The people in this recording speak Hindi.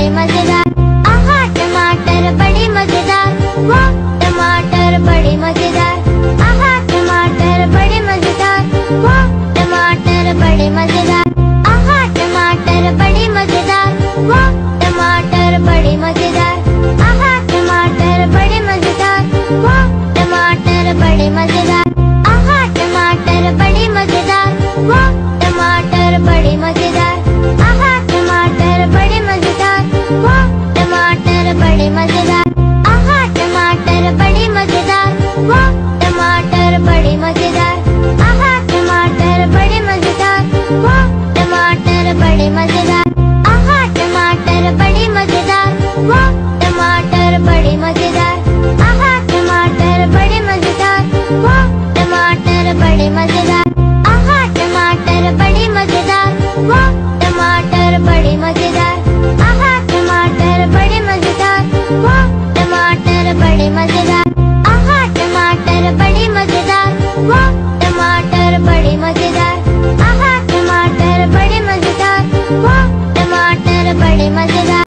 बड़े मजेदार। आहा टमाटर बड़े मजेदार, वाह टमाटर बड़े मजेदार। आहा टमाटर बड़े मजेदार, वाह टमाटर बड़े मजेदार। आहा टमाटर बड़े मजेदार, वाह टमाटर बड़े मजेदार। आहा टमाटर बड़े मजेदार, वाह टमाटर बड़े मजेदार। आहा टमाटर बड़े मजेदार, वाह टमाटर बड़े मजेदार। आहा टमाटर बड़े मजेदार, वाह टमाटर बड़े मजेदार। आहा टमाटर बड़े मजेदार, वाह टमाटर बड़े मजेदार। आहा टमाटर बड़े मजेदार, वाह टमाटर बड़े मजेदार। आहा टमाटर बड़े मजेदार, वाह टमाटर बड़े मजेदार। आहा टमाटर बड़े मजेदार, वाह टमाटर बड़े मजेदार। आहा टमाटर बड़े मजेदार, वाह टमाटर बड़े मजेदार। आहा टमाटर बड़े मजेदार, वाह टमाटर बड़े मजेदार। आहा टमाटर बड़े मजेदार, वाह टमाटर बड़े मजेदार। आहा टमाटर बड़े मजेदार, वाह टमाटर बड़े मजेदार।